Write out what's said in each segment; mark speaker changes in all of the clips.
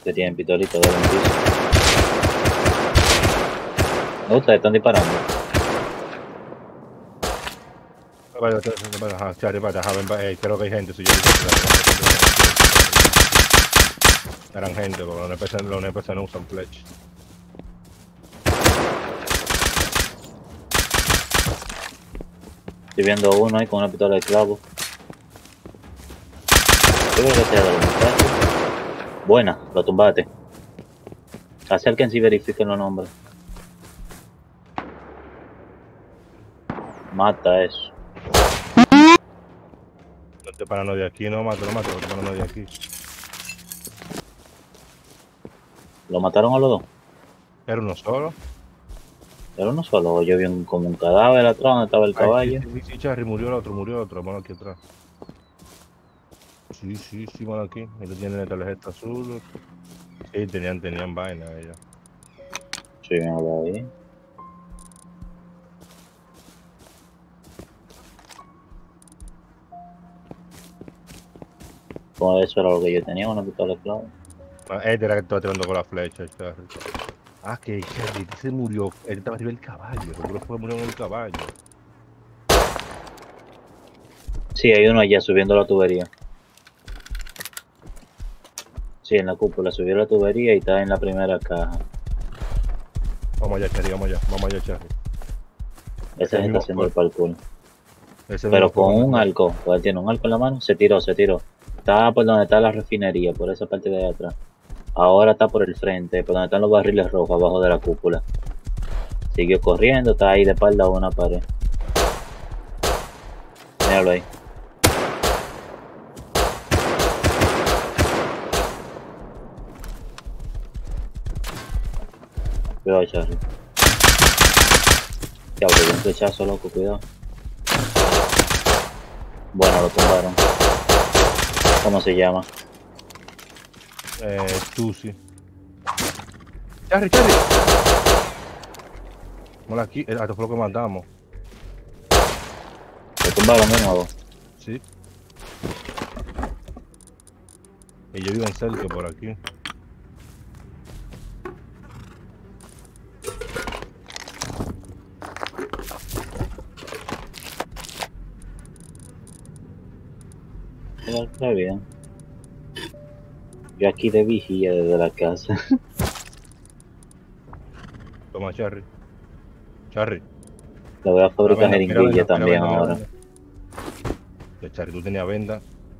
Speaker 1: Que tienen pistolitos de 20. No, ustedes están disparando.
Speaker 2: Ajá, Charlie, creo que hay gente. Si yo eran gente, porque los NPC no usan flecha.
Speaker 1: Estoy viendo a uno ahí con una pistola de clavo. Yo creo que sea de los muchachos. Buena, lo tumbaste. Acérquense y verifiquen los nombres. Mata eso.
Speaker 2: No estoy parando de aquí, no mato, no estoy parando de aquí.
Speaker 1: ¿Lo mataron a los dos?
Speaker 2: ¿Era uno solo?
Speaker 1: Era uno solo. Yo vi como un cadáver atrás donde estaba el caballo.
Speaker 2: Sí, Charlie, murió el otro, mano aquí atrás. Sí, mano aquí. Ellos tienen la tarjeta azul. Sí, tenían vaina ellos.
Speaker 1: Sí, me lo vi. Como eso era lo que yo tenía, una pistola de clavo.
Speaker 2: Este era que estaba tirando con la flecha, Charlie. Ah, que Charlie se murió. Él estaba arriba del caballo. Seguro fue murió en el caballo.
Speaker 1: Sí, hay uno allá subiendo la tubería. Sí, en la cúpula subió la tubería y está en la primera caja.
Speaker 2: Vamos allá, Charlie.
Speaker 1: Ese se está haciendo el parkour.
Speaker 2: Ese
Speaker 1: Pero
Speaker 2: mismo
Speaker 1: con
Speaker 2: fue
Speaker 1: un arco. Pues él tiene un arco en la mano. Se tiró. Está por donde está la refinería, por esa parte de allá atrás. Ahora está por el frente, por donde están los barriles rojos, abajo de la cúpula. Siguió corriendo, está ahí de espalda a una pared. Míralo ahí. Cuidado, Charlie. Diablo, un flechazo, loco, cuidado. Bueno, lo tumbaron. ¿Cómo se llama?
Speaker 2: Tusi. Charlie. Mola aquí, esto fue lo que mandamos.
Speaker 1: Lo tumbaron de nuevo.
Speaker 2: Sí. Ellos viven cerca por aquí.
Speaker 1: Está bien. Yo aquí de vigía desde la casa.
Speaker 2: Toma, Charlie.
Speaker 1: Le voy a fabricar
Speaker 2: Mira,
Speaker 1: jeringuilla también ahora.
Speaker 2: Ya, Charlie, tú tenías venda.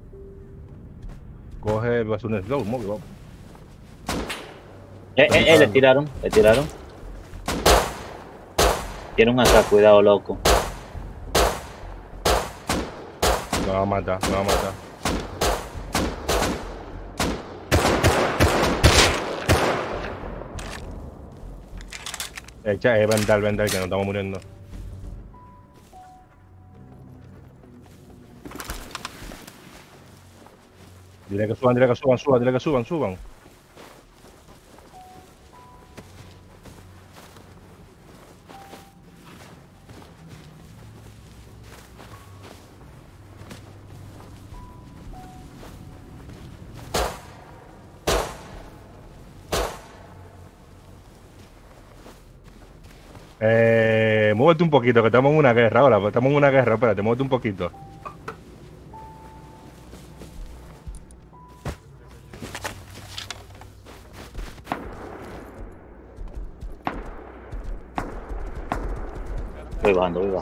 Speaker 2: Coge, vas a un slow, móvil, vamos.
Speaker 1: Le tiraron. Tiene un acá, cuidado, loco.
Speaker 2: Me va a matar. Echa, vendar, que nos estamos muriendo. Dile que suban. Muévete un poquito, que estamos en una guerra ahora. Espérate, muévete un poquito.
Speaker 1: Voy bajando.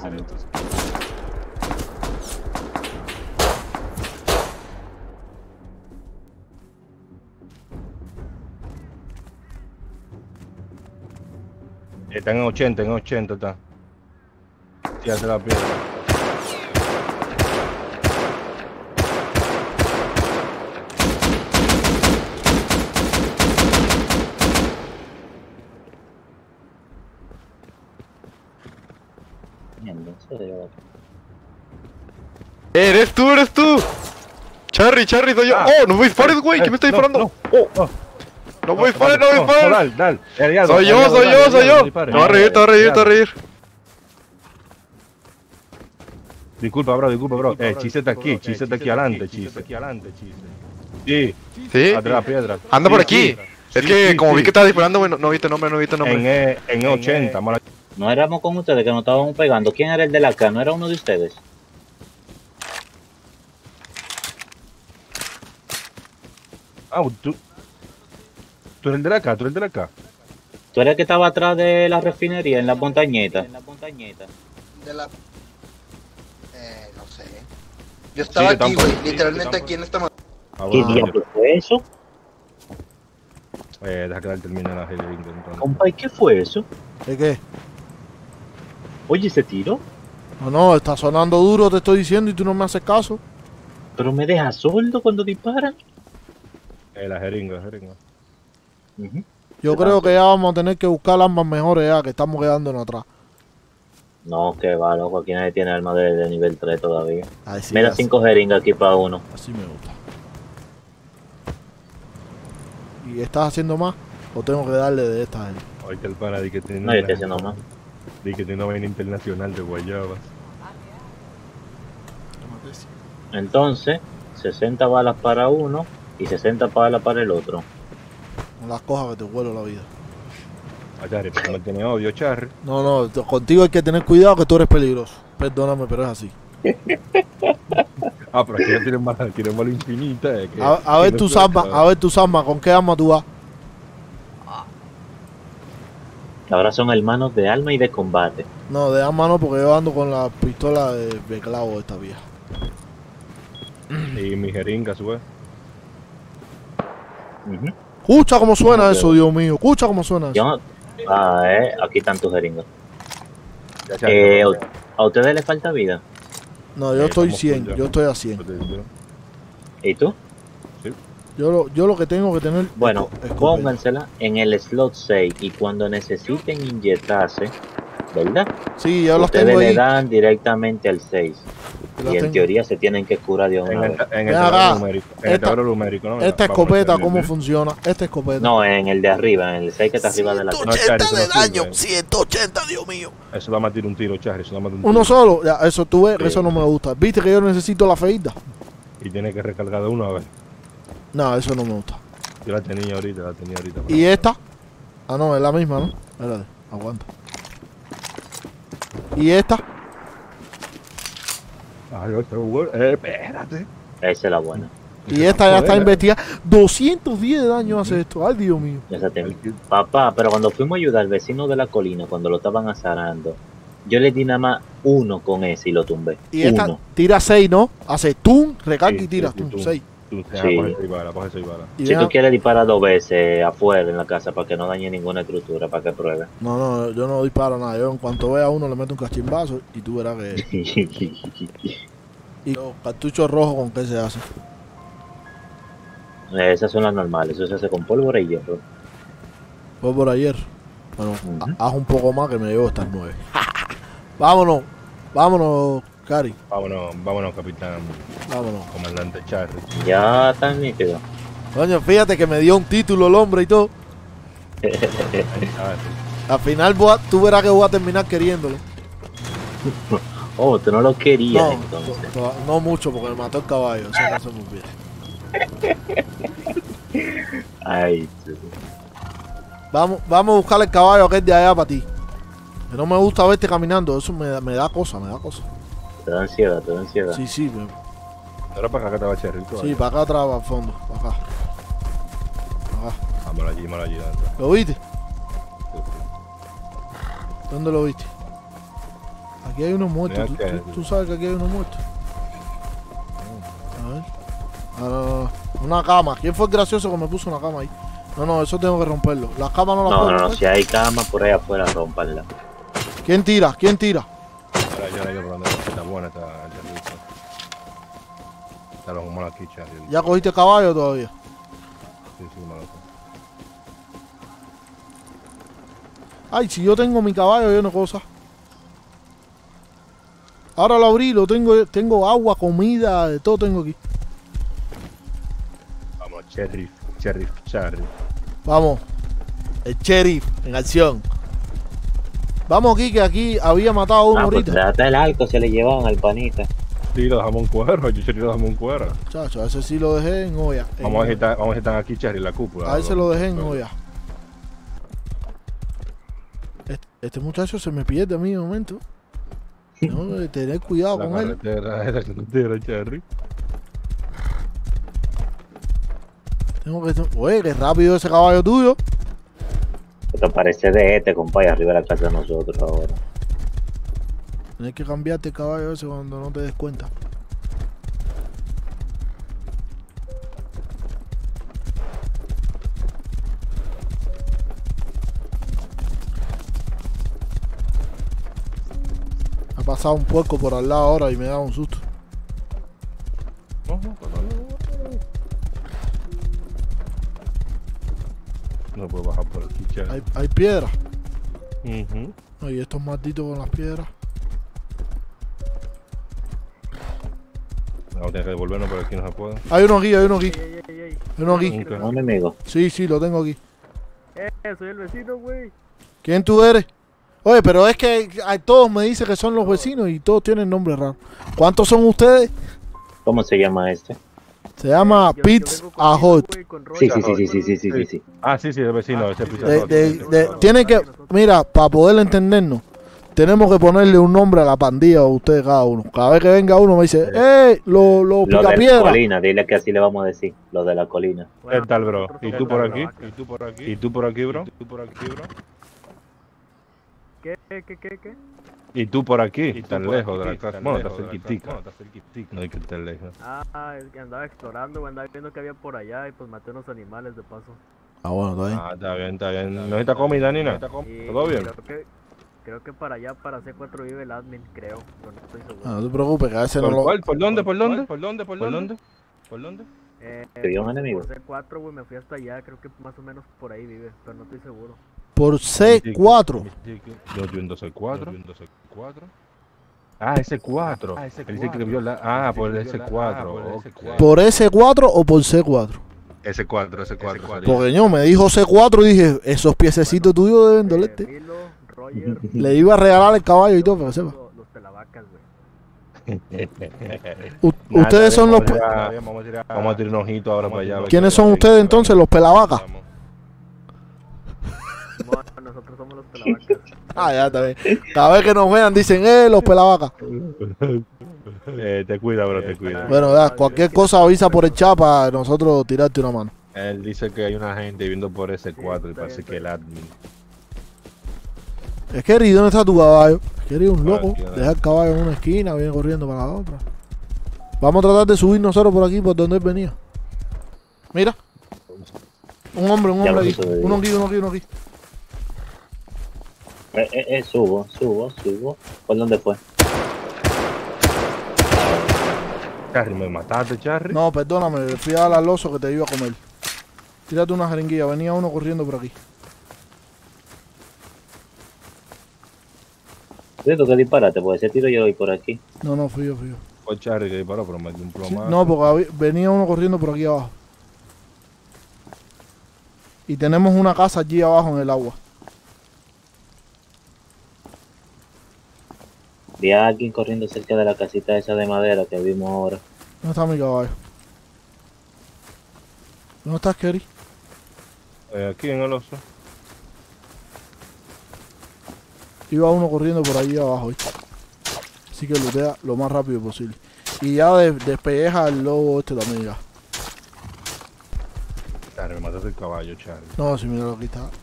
Speaker 2: Está en 80 está. Tírate la piedra.
Speaker 1: Mierda, en serio.
Speaker 3: ¡Eres tú! Charry, soy yo. ¡Oh, no me dispares, güey! ¿Quién me está disparando? ¡No me dispares!
Speaker 2: Dale.
Speaker 3: Soy yo. Te voy a reír.
Speaker 2: Disculpa, bro. Chise está aquí adelante, Chise. Sí.
Speaker 3: ¿Sí?
Speaker 2: Atrás de la piedra.
Speaker 3: Anda por aquí. Es
Speaker 2: Sí,
Speaker 3: que
Speaker 2: sí,
Speaker 3: como
Speaker 2: sí.
Speaker 3: vi que estaba disparando, no viste nombre.
Speaker 2: En 80, mala.
Speaker 1: No éramos con ustedes que nos estábamos pegando. ¿Quién era el de la K? ¿No era uno de ustedes?
Speaker 2: Ah, tú eres el de la acá, tú eres el de la acá.
Speaker 1: ¿Tú eres el que estaba atrás de la refinería en la montañeta?
Speaker 4: De la... no sé. Yo estaba
Speaker 2: yo
Speaker 4: aquí,
Speaker 2: tampoco,
Speaker 4: güey.
Speaker 2: sí, yo
Speaker 4: Literalmente
Speaker 2: tampoco.
Speaker 4: aquí en esta...
Speaker 2: Ah,
Speaker 1: ¿Qué
Speaker 2: bueno,
Speaker 1: diablo fue eso?
Speaker 2: deja que él termine la jeringa, entonces.
Speaker 1: Compa, ¿y qué fue eso?
Speaker 5: ¿De qué?
Speaker 1: Oye, ese tiro.
Speaker 5: No, está sonando duro, te estoy diciendo, y tú no me haces caso.
Speaker 1: Pero me deja sordo cuando disparan.
Speaker 2: La jeringa, la jeringa.
Speaker 1: Ujú.
Speaker 5: Yo
Speaker 1: Se
Speaker 5: creo
Speaker 1: pasa.
Speaker 5: que ya vamos a tener que buscar armas mejores ya, que estamos quedándonos atrás.
Speaker 1: No, que va, loco. Aquí nadie tiene arma de nivel 3 todavía.
Speaker 5: Ay, sí,
Speaker 1: Me da
Speaker 5: así,
Speaker 1: 5 jeringas aquí para uno.
Speaker 5: así me gusta. ¿Y estás haciendo más? ¿O tengo que darle de esta gente?
Speaker 2: Ahorita el pana di que tiene
Speaker 1: No, yo estoy haciendo más.
Speaker 2: Di que tiene una vaina internacional de guayabas.
Speaker 1: Entonces, 60 balas para uno y 60 balas para el otro.
Speaker 5: No las cojas que te vuelo la vida.
Speaker 2: A Charry, porque no tiene odio, Charry.
Speaker 5: No, contigo hay que tener cuidado que tú eres peligroso. Perdóname, pero es así.
Speaker 2: Ah, pero aquí ya tienen bala infinita. Que,
Speaker 5: A ver
Speaker 2: que
Speaker 5: tus
Speaker 2: no
Speaker 5: armas,
Speaker 2: puede-
Speaker 5: a ver tus armas, ¿con qué arma tú vas?
Speaker 1: Ahora son hermanos de alma y de combate.
Speaker 5: No, de arma no, porque yo ando con la pistola de clavo esta vieja.
Speaker 2: Y mi jeringa, su vez.
Speaker 1: Ujú.
Speaker 5: Escucha cómo suena
Speaker 1: No,
Speaker 5: eso,
Speaker 1: pero-
Speaker 5: Dios mío. Escucha cómo suena eso.
Speaker 1: Yo, aquí están tus jeringas.
Speaker 2: Ya, Charry, no,
Speaker 1: ¿A ustedes les falta vida?
Speaker 5: No, yo estoy
Speaker 2: estamos
Speaker 5: 100,
Speaker 2: full ya.
Speaker 5: yo estoy a 100.
Speaker 1: ¿Y tú?
Speaker 5: Yo lo que tengo que tener
Speaker 1: Bueno,
Speaker 5: es escopeta.
Speaker 1: póngansela en el slot 6 y cuando necesiten inyectarse, ¿verdad?
Speaker 5: Sí, yo las
Speaker 1: Ustedes
Speaker 5: tengo
Speaker 1: le
Speaker 5: ahí.
Speaker 1: dan directamente al 6.
Speaker 5: yo las
Speaker 1: Y en
Speaker 5: tengo.
Speaker 1: teoría se tienen que curar de una
Speaker 2: En
Speaker 1: vez.
Speaker 2: el
Speaker 5: Ven
Speaker 2: tablero
Speaker 5: acá.
Speaker 2: numérico. En el
Speaker 5: Esta-
Speaker 2: tablero numérico, ¿no?
Speaker 5: Esta
Speaker 2: Vamos a
Speaker 5: escopeta,
Speaker 2: hacerle-
Speaker 5: ¿cómo funciona? Esta escopeta.
Speaker 1: No, en el de arriba, en el 6 que está arriba de la
Speaker 2: No, Charry, eso no sirve.
Speaker 5: 180, Dios mío.
Speaker 2: Eso da más tiro un tiro, Charry. Eso da más de un
Speaker 5: Uno
Speaker 2: tiro.
Speaker 5: solo, ya, eso tú ves,
Speaker 2: Sí.
Speaker 5: eso no me gusta. ¿Viste que yo necesito la feita?
Speaker 2: Y tiene que recargar de uno a ver.
Speaker 5: No, eso no me gusta.
Speaker 2: Yo la tenía ahorita,
Speaker 5: ¿Y esta? Ah, no, es la misma, ¿no? Espérate, aguanta. ¿Y esta?
Speaker 2: Ay, espérate.
Speaker 1: Esa es la buena.
Speaker 5: Y esta ya está
Speaker 2: Joder,
Speaker 5: investigada. 210 de daño hace esto. Ay, Dios mío.
Speaker 1: Esa Papá, pero cuando fuimos a ayudar al vecino de la colina, cuando lo estaban azarando, yo le di nada más uno con ese y lo tumbé.
Speaker 5: Y esta
Speaker 1: Uno.
Speaker 5: tira 6, ¿no? Hace tum, recarga
Speaker 2: Sí,
Speaker 5: y tira,
Speaker 2: sí, sí,
Speaker 5: tum,
Speaker 2: tum.
Speaker 5: 6.
Speaker 2: Tú te
Speaker 1: Sí.
Speaker 2: coge 6 balas, coge 6 balas.
Speaker 5: Y
Speaker 1: Si
Speaker 5: deja-
Speaker 1: tú quieres disparar 2 veces afuera en la casa para que no dañe ninguna estructura, para que pruebe.
Speaker 5: No, yo no disparo nada. Yo en cuanto vea a uno le meto un cachimbazo y tú verás que... Y los cartuchos rojos, ¿con qué se hace?
Speaker 1: Esas son las normales, eso se hace con pólvora y hierro.
Speaker 5: Fue por ayer. Bueno,
Speaker 1: Ujú.
Speaker 5: haz un poco más que me llevo estas 9. Vámonos, Cari.
Speaker 2: Vámonos, capitán,
Speaker 5: Vámonos.
Speaker 2: comandante Charry.
Speaker 1: Ya está nítido.
Speaker 5: Coño, fíjate que me dio un título el hombre y todo. Al final tú verás que voy a terminar queriéndolo.
Speaker 1: Oh, tú no lo querías
Speaker 5: No,
Speaker 1: entonces.
Speaker 5: no mucho porque me mató el caballo. Eso no se me olvida.
Speaker 1: Ay, tú.
Speaker 5: Vamos a buscar el caballo aquel de allá para ti. Que no me gusta verte caminando. Eso me da cosa,
Speaker 1: Te da ansiedad, te da ansiedad.
Speaker 5: Sí, sí,
Speaker 2: Ahora para acá que estaba Charry.
Speaker 5: sí, para acá atrás, al fondo. Para acá.
Speaker 2: Vámonos allí, adelante.
Speaker 5: ¿Lo viste? ¿Dónde lo viste? Aquí hay unos muertos.
Speaker 2: Mira que-
Speaker 5: ¿Tú sabes que aquí hay unos muertos? A ver. Ah, no. Una cama. ¿Quién fue el gracioso que me puso una cama ahí? No, eso tengo que romperlo. Las camas no las puedo
Speaker 1: No,
Speaker 5: romper.
Speaker 1: si hay cama por ahí afuera, rompanla.
Speaker 5: ¿Quién tira?
Speaker 2: Ahora yo probando. Está buena esta Charly. Está lo como aquí, Charry.
Speaker 5: ¿Ya cogiste el caballo todavía?
Speaker 2: Sí, malo.
Speaker 5: Ay, si yo tengo mi caballo, yo no cosa. Ahora lo abrí, tengo agua, comida, de todo tengo aquí.
Speaker 2: Vamos, Charry.
Speaker 5: Vamos. El sheriff en acción. Vamos aquí, que aquí había matado a uno
Speaker 1: Ah, pues
Speaker 5: ahorita.
Speaker 1: trata el arco, se le llevaban al panita.
Speaker 2: Sí, lo dejamos en cuero, yo Cherry lo dejamos en cuero.
Speaker 5: Chacho, a ese sí lo dejé en olla.
Speaker 2: Vamos a ver si están aquí Cherry, la cúpula.
Speaker 5: A ese lo dejé en olla. Este muchacho se me pierde a mí de momento. Tengo que tener cuidado con él.
Speaker 2: La carretera, Cherry.
Speaker 5: Oye, qué rápido ese caballo tuyo.
Speaker 1: Esto parece de este, compadre, arriba de la casa de nosotros ahora.
Speaker 5: Tienes que cambiarte el caballo ese cuando no te des cuenta. Ha pasado un puerco por al lado ahora y me da un susto.
Speaker 2: No puedo bajar por aquí, Cherry.
Speaker 5: Hay piedras.
Speaker 2: Uh-huh.
Speaker 5: Y estos malditos con las piedras.
Speaker 2: Vamos a tener que devolvernos por aquí, no se puede.
Speaker 5: Hay uno aquí, hay uno aquí.
Speaker 6: Ey.
Speaker 5: Hay uno aquí.
Speaker 1: Un enemigo.
Speaker 5: Sí, lo tengo aquí.
Speaker 6: Soy el vecino, güey.
Speaker 5: ¿Quién tú eres? Oye, pero es que todos me dicen que son los vecinos y todos tienen nombre raro. ¿Cuántos son ustedes?
Speaker 1: ¿Cómo se llama este?
Speaker 5: Se llama Pits Ahot.
Speaker 1: Sí.
Speaker 2: Ah, sí, el vecino, ese piso.
Speaker 5: Tiene que, mira, para poder entendernos, tenemos que ponerle un nombre a la pandilla a ustedes cada uno. Cada vez que venga uno me dice, los
Speaker 1: Lo de la
Speaker 5: picapiedra.
Speaker 1: colina, dile que así le vamos a decir. Lo de la colina.
Speaker 2: ¿Qué tal, bro? ¿Y tú por aquí? ¿Y tú por aquí? ¿Y tú por aquí, bro?
Speaker 6: ¿Qué?
Speaker 2: ¿Y tú por aquí? Tan lejos de la casa. Bueno, está cerquitica. No hay que estar lejos.
Speaker 6: Es que andaba explorando, andaba viendo que había por allá y pues maté unos animales de paso.
Speaker 5: Ah, bueno, está bien.
Speaker 2: Ah, está bien. ¿No necesita comida, Nina?
Speaker 6: Y
Speaker 2: ¿Todo bien?
Speaker 6: Creo que para allá, para C4 vive el admin, creo. Pero no estoy seguro.
Speaker 5: No te preocupes, que a ese no lo...
Speaker 2: ¿Cuál? ¿Por dónde?
Speaker 1: ¿Te vio un enemigo?
Speaker 6: Por C4, güey, me fui hasta allá. Creo que más o menos por ahí vive, pero no estoy seguro.
Speaker 5: Por C4.
Speaker 2: Yo viendo C4. Ah, S4. Él dice que vio la... Ah, por el S4.
Speaker 5: ¿Por S4 o por C4?
Speaker 2: S4.
Speaker 5: Porque yo me dijo C4 y dije, esos piececitos tuyos deben dolerte.
Speaker 6: Milo, Roger,
Speaker 5: Le iba a regalar el caballo y todo, para que sepa.
Speaker 6: los pelavacas, güey.
Speaker 5: Ustedes son los...
Speaker 2: Vamos a tirar un ojito ahora para allá.
Speaker 5: ¿Quiénes son ustedes entonces, los pelavacas?
Speaker 6: Bueno, nosotros somos los pelavacas.
Speaker 5: Ah, ya está bien. Cada vez que nos vean dicen, los pelavacas.
Speaker 2: Te cuida, bro, te cuida.
Speaker 5: Bueno, ya, cualquier cosa avisa por el chat para nosotros tirarte una mano.
Speaker 2: Él dice que hay una gente viendo por S4 y parece que el admin.
Speaker 5: Es que ¿dónde está tu caballo? Es que un loco.
Speaker 2: Aquí,
Speaker 5: Deja el caballo en una esquina, viene corriendo para la otra. Vamos a tratar de subir nosotros por aquí, por donde él venía. Mira. Un hombre aquí. Uno aquí.
Speaker 1: Subo. ¿Por dónde fue?
Speaker 2: Charry, ¿me mataste, Charry?
Speaker 5: No, perdóname, fui a dar al oso que te iba a comer. Tírate una jeringuilla, venía uno corriendo por aquí.
Speaker 1: ¿Tú qué disparate? Pues ese tiro yo voy por aquí.
Speaker 5: No, fui yo.
Speaker 2: Fue Charry que disparó, pero me dio un plomazo.
Speaker 5: No, porque venía uno corriendo por aquí abajo. Y tenemos una casa allí abajo en el agua.
Speaker 1: Vi a alguien corriendo cerca de la casita esa de madera que vimos ahora.
Speaker 5: ¿Dónde está mi caballo? ¿Dónde estás, Kerry?
Speaker 2: Aquí en el oso.
Speaker 5: Iba uno corriendo por allí abajo, ¿viste? Así que lootea lo más rápido posible. Y ya despelleja el lobo este también ya.
Speaker 2: Charry, me mataste el caballo, Charry.
Speaker 5: No, si mira lo que está.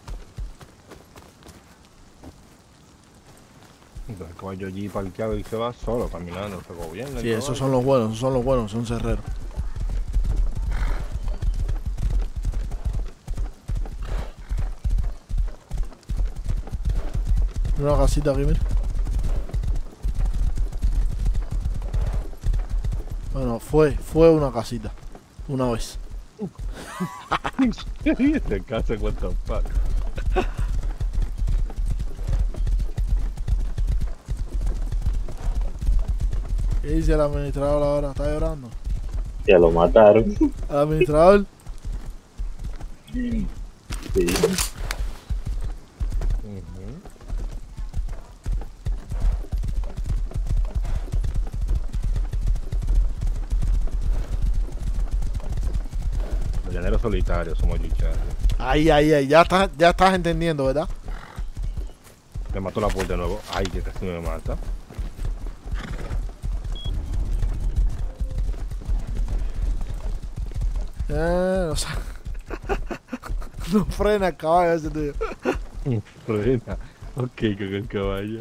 Speaker 2: Entonces el caballo allí parqueado y se va solo caminando, se gobierna.
Speaker 5: Sí, esos son los buenos, son cerreros. Una casita aquí, mira. Bueno, fue una casita. Una vez.
Speaker 2: De casa cuenta fuck.
Speaker 5: ¿Qué dice el administrador ahora? ¿Está llorando?
Speaker 1: Ya lo mataron.
Speaker 5: ¿El administrador?
Speaker 1: Sí.
Speaker 2: Llanero solitario, somos Chicharri.
Speaker 5: Ahí, ya estás entendiendo, ¿verdad?
Speaker 2: Me mató la puerta de nuevo. Ay, que casi me mata.
Speaker 5: O sea, no frena el caballo ese tío.
Speaker 2: Frena. Ok, con el caballo.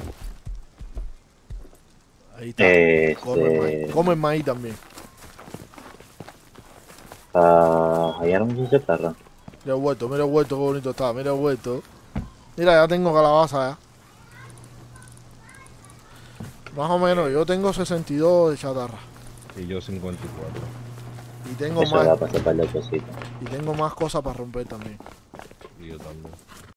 Speaker 5: Ahí está. Come el maíz también.
Speaker 1: Allá no me se perra.
Speaker 5: Mira el huerto, qué bonito está. Mira el huerto. Mira, ya tengo calabaza ya. Más o menos, yo tengo 62 de chatarra.
Speaker 2: Y yo 54.
Speaker 5: Y tengo
Speaker 1: Eso
Speaker 5: más.
Speaker 1: da para separarle cositas.
Speaker 5: Y tengo más cosas para romper también.
Speaker 2: Y yo también.